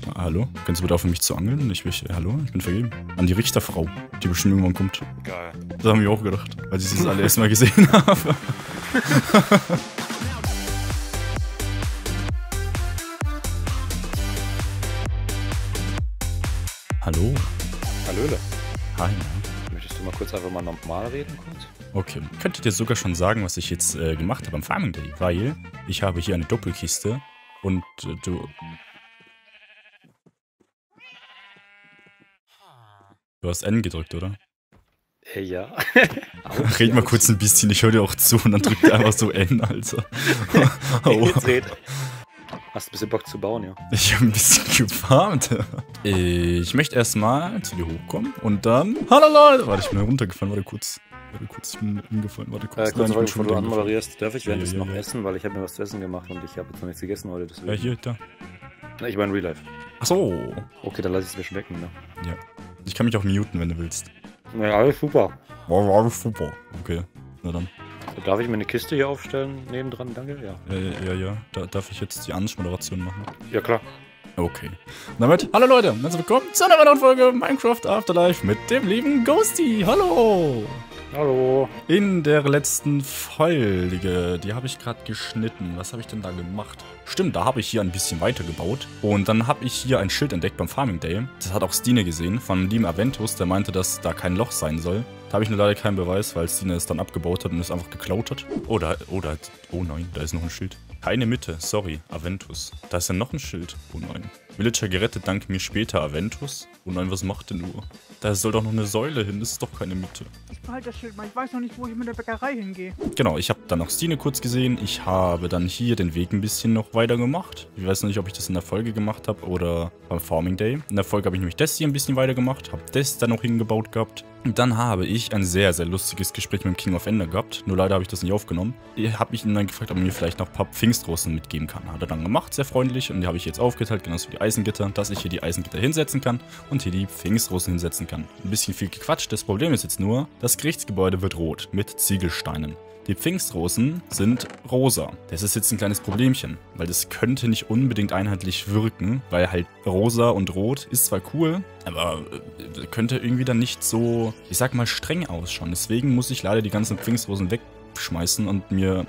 Hallo? Kannst du bitte aufhören, mich zu angeln? Hallo? Ich bin vergeben. An die Richterfrau, die bestimmt irgendwann kommt. Geil. Das haben wir auch gedacht, als ich das alle erstmal gesehen habe. Hallo. Hallöle. Hi. Möchtest du mal kurz einfach mal normal reden kurz? Okay. Könntet ihr sogar schon sagen, was ich jetzt gemacht habe am Farming Day? Weil ich habe hier eine Doppelkiste und du hast N gedrückt, oder? Ja. Red mal kurz ein bisschen, ich höre dir auch zu und dann drückt er einfach so N, Alter. Oh. Jetzt red. Hast du ein bisschen Bock zu bauen, ja? Ich habe ein bisschen gefarmt. Ich möchte erstmal zu dir hochkommen und dann... Hallo Leute! Warte, ich bin runtergefallen, warte kurz. Ich bin umgefallen, warte kurz. Kurz, Nein, bevor du anmoderierst, darf ich Ja, währenddessen ja, noch ja. essen, weil ich habe mir was zu essen gemacht und ich habe jetzt noch nichts gegessen heute, deswegen. Ja, hier, da. Na, ich meine Real Life. Ach so. Okay, dann lass ich es mir schmecken, ne? Ja. Ich kann mich auch muten, wenn du willst. Ja, alles super. Wow, super. Okay, na dann. Darf ich mir eine Kiste hier aufstellen, nebendran? Danke, ja. Ja. Darf ich jetzt die Anmoderation machen? Ja, klar. Okay. Und damit, hallo Leute, herzlich willkommen zu einer weiteren Folge Minecraft Afterlife mit dem lieben Ghosty. Hallo! Hallo. In der letzten Folge, die habe ich gerade geschnitten. Was habe ich denn da gemacht? Stimmt, da habe ich hier ein bisschen weitergebaut. Und dann habe ich hier ein Schild entdeckt beim Farming Day. Das hat auch Stine gesehen, von lieben Aventus, der meinte, dass da kein Loch sein soll. Da habe ich nur leider keinen Beweis, weil Stine es dann abgebaut hat und es einfach geklaut hat. Oh nein, da ist noch ein Schild. Keine Mitte, sorry, Aventus. Da ist ja noch ein Schild. Oh nein. Villager gerettet, dank mir später, Aventus. Oh nein, was macht denn nur? Da soll doch noch eine Säule hin, das ist doch keine Mitte. Ich behalte das Schild mal, ich weiß noch nicht, wo ich mit der Bäckerei hingehe. Genau, ich habe dann noch Stine kurz gesehen. Ich habe dann hier den Weg ein bisschen noch weiter gemacht. Ich weiß noch nicht, ob ich das in der Folge gemacht habe oder beim Farming Day. In der Folge habe ich nämlich das hier ein bisschen weiter gemacht, habe das dann noch hingebaut gehabt. Und dann habe ich ein sehr, sehr lustiges Gespräch mit dem King of Ender gehabt. Nur leider habe ich das nicht aufgenommen. Ich habe mich ihn dann gefragt, ob er mir vielleicht noch ein paar Pfingstrosen mitgeben kann. Hat er dann gemacht, sehr freundlich. Und die habe ich jetzt aufgeteilt, genauso wie die Eisengitter, dass ich hier die Eisengitter hinsetzen kann und hier die Pfingstrosen hinsetzen kann. Ein bisschen viel gequatscht. Das Problem ist jetzt nur, das Gerichtsgebäude wird rot mit Ziegelsteinen. Die Pfingstrosen sind rosa. Das ist jetzt ein kleines Problemchen, weil das könnte nicht unbedingt einheitlich wirken, weil halt rosa und rot ist zwar cool, aber könnte irgendwie dann nicht so, ich sag mal, streng ausschauen. Deswegen muss ich leider die ganzen Pfingstrosen wegschmeißen und mir,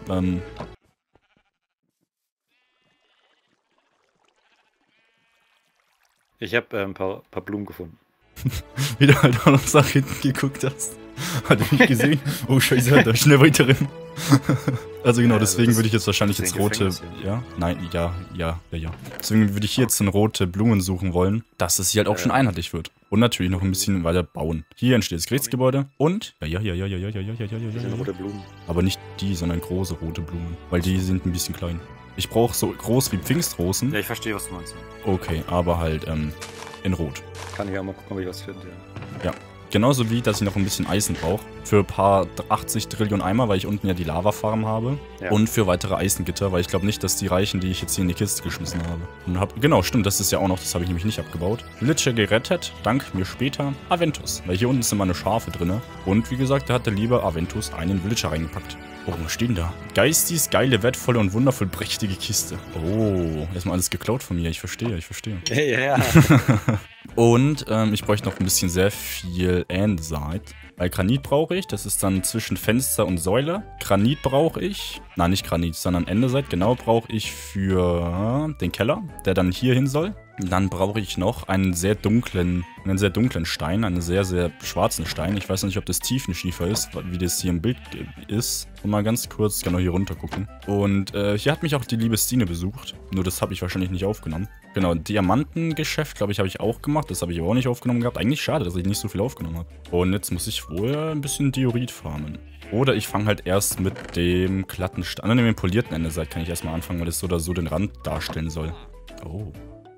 Ich habe ein paar Blumen gefunden. wie du halt auch noch nach hinten geguckt hast. Hat er nicht gesehen? Oh scheiße, da schnell weiter rennen. Also genau, deswegen würde ich jetzt wahrscheinlich jetzt rote... Ja? Nein, ja. Deswegen würde ich hier jetzt eine rote Blumen suchen wollen, dass es hier halt auch schon einheitlich wird. Und natürlich noch ein bisschen weiter bauen. Hier entsteht das Gerichtsgebäude und... Ja. Das sind rote Blumen. Aber nicht die, sondern große rote Blumen. Weil die sind ein bisschen klein. Ich brauche so groß wie Pfingstrosen. Ja, ich verstehe, was du meinst. Okay, aber halt in Rot. Kann ich auch mal gucken, ob ich was finde, ja. Ja. Genauso wie, dass ich noch ein bisschen Eisen brauche. Für ein paar 80 Trillion Eimer, weil ich unten ja die Lava-Farm habe. Ja. Und für weitere Eisengitter, weil ich glaube nicht, dass die reichen, die ich jetzt hier in die Kiste geschmissen habe. Und genau, stimmt, das ist ja auch noch, das habe ich nämlich nicht abgebaut. Villager gerettet, dank mir später Aventus. Weil hier unten sind meine Schafe drin. Und wie gesagt, da hat der liebe Aventus einen Villager reingepackt. Oh, was steht denn da? Geistis, geile, wertvolle und wundervoll prächtige Kiste. Oh, erstmal alles geklaut von mir, ich verstehe. Ja. Und ich bräuchte noch ein bisschen sehr viel Andesite. Weil Granit brauche ich, das ist dann zwischen Fenster und Säule. Granit brauche ich, nein nicht Granit, sondern Andesite, genau, brauche ich für den Keller, der dann hier hin soll. Dann brauche ich noch einen sehr dunklen Stein, einen sehr, sehr schwarzen Stein. Ich weiß noch nicht, ob das Tiefenschiefer ist, wie das hier im Bild ist. Und mal ganz kurz, ich kann noch hier runter gucken. Und hier hat mich auch die liebe Stine besucht. Nur das habe ich wahrscheinlich nicht aufgenommen. Genau, Diamantengeschäft, glaube ich, habe ich auch gemacht. Das habe ich aber auch nicht aufgenommen gehabt. Eigentlich schade, dass ich nicht so viel aufgenommen habe. Und jetzt muss ich wohl ein bisschen Diorit farmen. Oder ich fange halt erst mit dem glatten Stein. Mit dem polierten Andesite kann ich erstmal anfangen, weil das so oder so den Rand darstellen soll. Oh.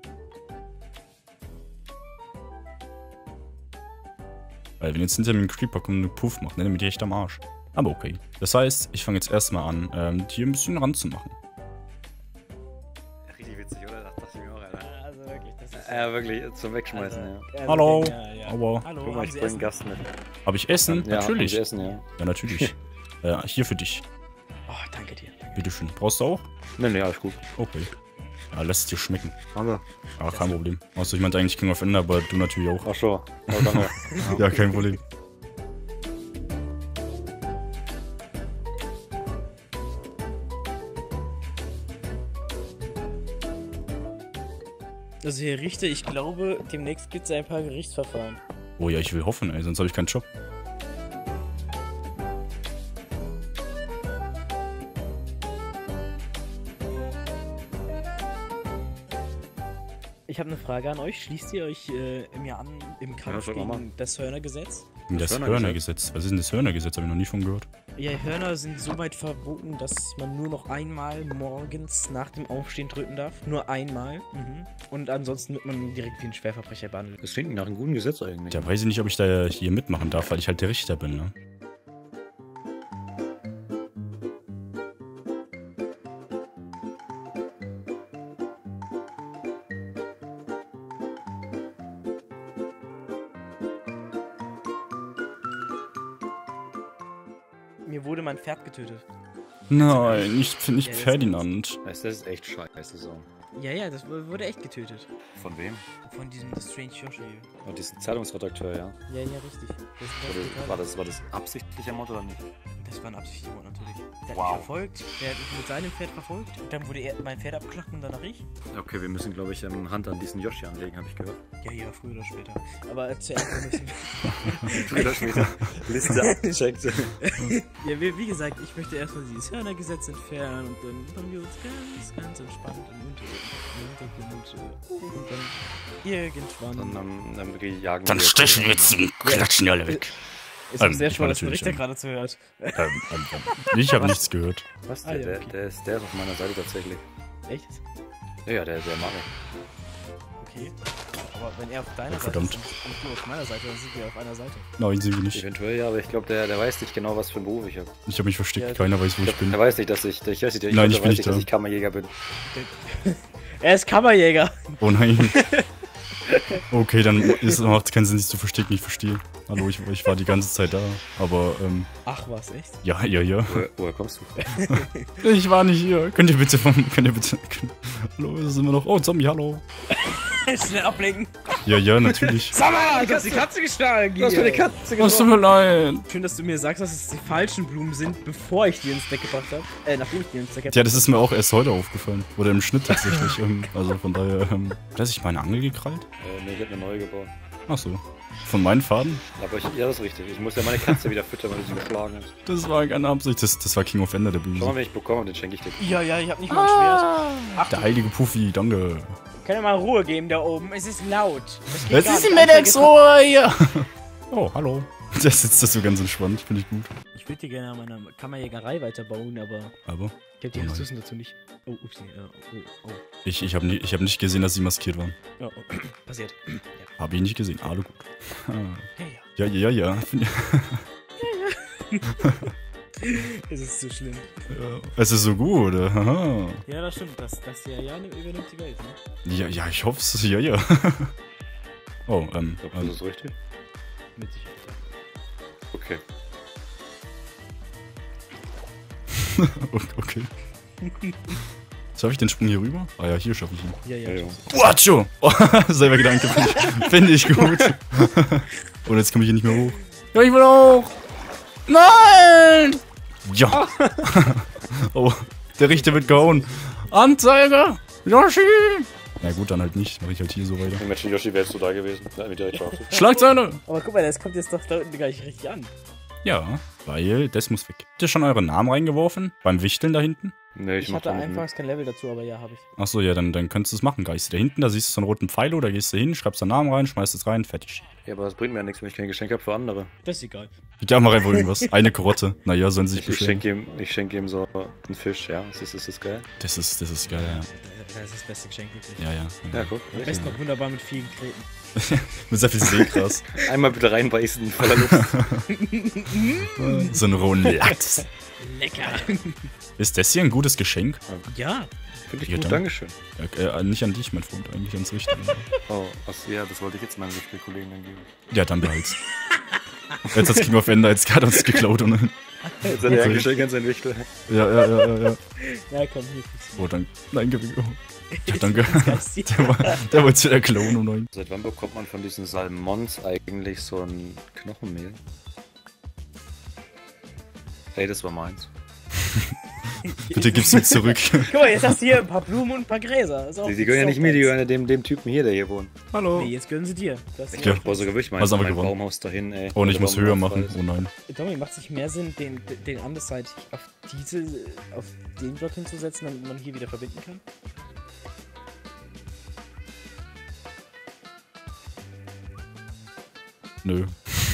Weil wenn jetzt hinter mir ein Creeper kommt und einen Puff macht, dann bin ich echt am Arsch. Aber okay. Das heißt, ich fange jetzt erstmal an, hier ein bisschen ranzumachen. Richtig witzig, oder? Das dachte ich mir auch, Alter. Also wirklich, das ist... Ja, wirklich, zum Wegschmeißen, ja. Hallo. Ja. Aua. Hallo, Guck mal, ich bringe einen Gast mit. Habe ich Essen? Ja, Natürlich. hab ich Essen, ja. Ja, natürlich. Hier für dich. Oh, danke dir. Bitteschön. Brauchst du auch? Nee, alles gut. Okay. Ja, lass es dir schmecken. Danke. Ah, kein Problem. Außer ich meinte eigentlich King of Ender, aber du natürlich auch. Ach so. Oh, danke. Ja, kein Problem. Also Herr Richter, ich glaube, demnächst gibt es ein paar Gerichtsverfahren. Oh ja, ich will hoffen, ey, sonst habe ich keinen Job. Ich habe eine Frage an euch. Schließt ihr euch mir an im Kampf sag mal. gegen das Hörnergesetz? Das Hörnergesetz. Was ist denn das Hörnergesetz? Habe ich noch nie von gehört. Ja, Hörner sind so weit verboten, dass man nur noch einmal morgens nach dem Aufstehen drücken darf. Nur einmal. Und ansonsten wird man direkt wie ein Schwerverbrecher behandelt. Das klingt nach einem guten Gesetz eigentlich. Ja, weiß ich nicht, ob ich da hier mitmachen darf, weil ich halt der Richter bin, ne? Mir wurde mein Pferd getötet. Nein, nicht Ja, das Ferdinand. Das ist echt scheiße so. Ja, das wurde echt getötet. Von wem? Von diesem Strange Yoshi hier. Und diesen Zeitungsredakteur, ja. Ja, richtig. Das War das absichtlicher Mord oder nicht? Das war ein absichtlicher Mord natürlich. Der hat Wow. mich verfolgt, der hat mich mit seinem Pferd verfolgt. Dann wurde mein Pferd abgeschlachtet und danach ich. Okay, wir müssen, glaube ich, Hand an diesen Yoshi anlegen, habe ich gehört. Ja, früher oder später. Aber zuerst müssen Früher oder später. Liste abgecheckt. ja, wie gesagt, ich möchte erstmal dieses Hörnergesetz entfernen und dann machen wir uns ganz entspannt im Hintergrund und dann irgendwann... Dann jagen Dann wir stechen wir jetzt und klatschen die alle weg. Ist auch sehr ich schwer, war dass der natürlich, Richter gerade zuhört. Ich habe nichts gehört. Was? Ah, ja, Der, okay. der ist auf meiner Seite tatsächlich. Echt? Ja, der mag ich. Okay. Aber wenn er auf deiner Seite verdammt. ist und du auf meiner Seite, dann sind wir auf einer Seite. Nein, sind wir nicht. Eventuell ja, aber ich glaube, der weiß nicht genau, was für einen Beruf ich habe. Ich habe mich versteckt, Ja, keiner weiß, wo ich bin. Der weiß nicht, dass ich weiß nicht, Nein, ich der bin weiß nicht dass da. ich Kammerjäger bin. Er ist Kammerjäger. Oh nein. Okay, dann macht es keinen Sinn, sich zu verstecken, ich verstehe. Hallo, ich war die ganze Zeit da, aber, Ach was, echt? ja. Woher kommst du? Ich war nicht hier. Könnt ihr bitte, hallo, ist es immer noch, oh, Zombie, hallo. Schnell ablenken. Ja, natürlich. Sag mal, du hast die Katze geschlagen. Du hast mir die Katze Oh, es tut mir leid. Schön, dass du mir sagst, dass es die falschen Blumen sind, bevor ich die ins Deck gebracht habe. Nachdem ich die ins Deck gebracht Ja, das ist mir auch erst heute aufgefallen. Oder im Schnitt tatsächlich. Also von daher, dass ich meine Angel gekrallt? Nee, ich hab eine neue gebaut. Ach so. Von meinen Faden? Aber ja, das ist richtig. Ich muss ja meine Katze wieder füttern, weil du sie geschlagen hast. Das war keine Absicht. Das war King of Ender, der Schau mal, Böse. wenn ich bekomme, den schenke ich dir. Ja, ich hab nicht mal ein Schwert. Der heilige Puffy, danke. Kann ja mal Ruhe geben da oben. Es ist laut. Jetzt ist die Medex-Ruhe hier. Oh, hallo. Der sitzt da so ganz entspannt, finde ich gut. Ich würde dir gerne an meiner Kammerjägerei weiterbauen, aber Aber ich habe die Oh nein. Ressourcen dazu nicht. Oh, upsie. ich habe ich hab nicht gesehen, dass sie maskiert waren. Oh, passiert. Ja. Habe ich nicht gesehen. Alle gut. Ja. Ja. Es ist so schlimm. Es ist so gut. Haha. Ja, das stimmt. Das ja übernimmt die Welt, ne? Ja, ich hoffe es. Ja. Oh, Das ist richtig. Mit Sicherheit. Okay. okay. Schaffe ich den Sprung hier rüber? Ah ja, hier schaffe ich ihn. Ja. Wacho! Oh, selber Gedanke, finde ich gut. Und jetzt komme ich hier nicht mehr hoch. Ja, ich will hoch! Nein! Ja! Oh, der Richter wird gehauen. Anzeige! Yoshi! Na gut, dann halt nicht. Mache ich halt hier so weiter. Im Menschen Yoshi wärst du da gewesen. Da mit direkt drauf. Schlagzeile! Aber guck mal, das kommt jetzt doch da unten gar nicht richtig an. Ja, weil das muss weg. Habt ihr schon euren Namen reingeworfen? Beim Wichteln da hinten? Nee, Ich mach hatte da nicht anfangs kein Level dazu, aber ja, habe ich. Achso, ja, dann könntest du es machen, Geist. Da hinten, da siehst du so einen roten Pfeilo, da gehst du hin, schreibst deinen Namen rein, schmeißt es rein, fertig. mit. Ja, aber das bringt mir ja nichts, wenn ich kein Geschenk habe für andere. Das ist egal. Ja, mach einfach irgendwas. Eine Karotte. Naja, sollen sie sich Ich beschweren. schenke ihm so einen Fisch, ja. Ist das geil? Das ist geil, ja. Das ist das beste Geschenk, wirklich. Ja. Ja, guck. Am besten noch wunderbar mit vielen Kreten. Mit sehr viel Seegras. Einmal bitte reinbeißen, voller Luft. So einen rohen Lachs. Lecker. Ist das hier ein gutes Geschenk? Ja. Finde ich Ja, gut, dann. Dankeschön. Nicht an dich, mein Freund, eigentlich ans Richtige. Oh, ja, das wollte ich jetzt meinen richtigen Kollegen dann geben. Ja, dann behalt's. Jetzt hat's King of Ender jetzt gerade uns geklaut und Jetzt hat er eingestellt, ganz entwickelt. Ja. Ja, komm, hier. Oh, danke. Danke. Ja, danke. Der wollte wieder klauen, oh nein. Seit wann bekommt man von diesen Salmons eigentlich so ein Knochenmehl? Hey, das war meins. Bitte gib's mir zurück. Guck mal, jetzt hast du hier ein paar Blumen und ein paar Gräser. Ist auch, Die gehören ja nicht mir, die gehören ja dem Typen hier, der hier wohnt. Hallo. Nee, jetzt gehören sie dir. Ich brauche sogar wirklich Was haben wir mein gewonnen? Baumhaus dahin, ey. Und ich Der muss Baumhaus höher machen. weiß. Oh nein. Dominik, macht es nicht mehr Sinn, den andersseitig auf den Block hinzusetzen, damit man hier wieder verbinden kann? Nö.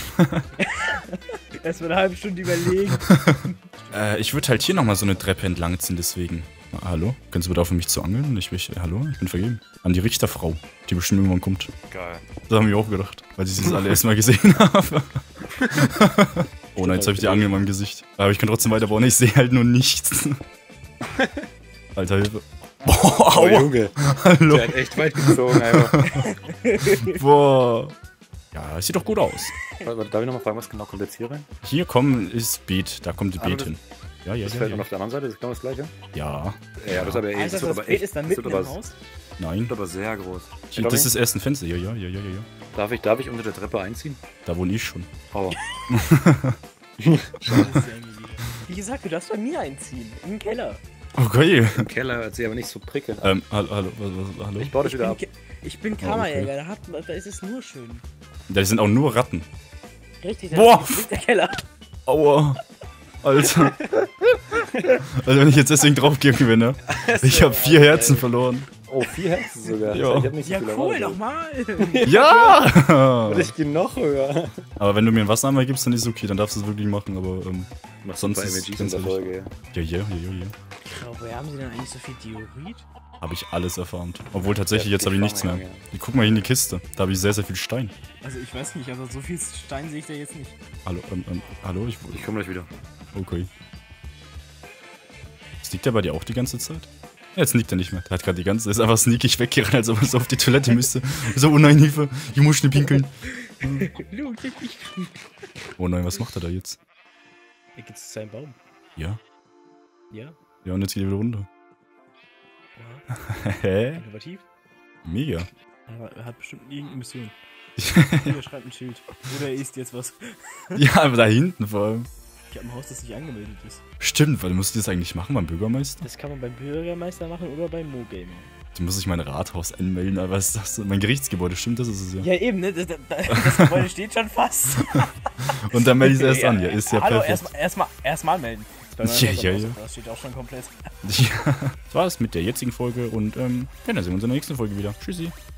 Erstmal eine halbe Stunde überlegen. Ich würde halt hier nochmal so eine Treppe entlang ziehen, deswegen. Hallo? Können Sie bitte aufhören, mich zu angeln? Hallo? Ich bin vergeben. An die Richterfrau, die bestimmt irgendwann kommt. Geil. Das haben wir auch gedacht, weil ich sie das alle erstmal gesehen habe. Oh nein, jetzt habe ich die Angel in meinem Gesicht. Aber ich kann trotzdem weiterbauen, ich sehe halt nur nichts. Alter, Hilfe. Boah, Oh, aua. Junge. Hallo. Der hat echt weit gezogen, einfach. Boah. Ja, es sieht doch gut aus. Warte, darf ich nochmal fragen, was genau kommt jetzt hier rein? Hier kommen ist Beet, da kommt die Beet das- hin. Ja. Das fällt dann auf der anderen Seite, das ist genau das gleiche? Ja, Ja, das ist aber Also das das Bild ist dann mitten im aber, Haus? nein. aber sehr groß. Hier, das ist erst ein Fenster. Ja. Darf ich unter der Treppe einziehen? Da wohne ich schon. Oh. Wie gesagt, du darfst bei mir einziehen. Im Keller. Oh, geil. Im Keller hört sich aber nicht so prickelnd. Hallo. Hallo? Ich baue das wieder ab. Ich bin Kammerjäger, da ist es nur schön. Da sind auch nur Ratten. Richtig, Boah. ist der Keller. Aua. Alter. Also wenn ich jetzt deswegen draufgehen will, ne? Ich habe 4 Herzen verloren. Oh, 4 Herzen sogar. Ja. Ich hab nicht so Ja, viel cool, erwartet. nochmal. Ja! Ich geh noch höher. Aber wenn du mir ein Wasser einmal gibst, dann ist es okay, dann darfst du es wirklich machen, aber Machst sonst bei ist MGs in ganz der ehrlich. Folge, ja. Ja. Aber woher haben sie denn eigentlich so viel Diorit? Habe ich alles erfarmt. Obwohl tatsächlich, Ja, jetzt habe ich nichts mehr. Farming, ja. Ich guck mal hier in die Kiste. Da habe ich sehr, sehr viel Stein. Also ich weiß nicht, aber so viel Stein sehe ich da jetzt nicht. Hallo, hallo? Ich komm gleich wieder. Okay. Sneakt der bei dir auch die ganze Zeit? Ja, jetzt sneakt er nicht mehr. Der hat gerade die ganze Zeit, ist einfach sneakig weggerannt, als ob er so auf die Toilette müsste. So, oh nein, Hilfe, ich muss schnell pinkeln. Oh nein, was macht er da jetzt? Hier geht's zu seinem Baum. Ja. Ja, Ja, und jetzt geht er wieder runter. ja. Hä? Innovativ. Mega. Aber er hat bestimmt irgendeine Mission. Hier schreibt ein Schild. Oder er isst jetzt was. Ja, aber da hinten vor allem. Ich habe ein Haus, das nicht angemeldet ist. Stimmt, weil du musst das eigentlich machen beim Bürgermeister. Das kann man beim Bürgermeister machen oder beim Mo-Gamer. Du musst dich mein Rathaus anmelden, aber was ist das? Mein Gerichtsgebäude, stimmt, das ist es ja. Ja, eben, ne? Das Gebäude steht schon fast. Und dann melde ich es erst an, ja, ist ja Hallo, perfekt. erstmal melden. Ja. Das steht auch schon komplett. Ja. Das war's mit der jetzigen Folge und ja, dann sehen wir uns in der nächsten Folge wieder. Tschüssi.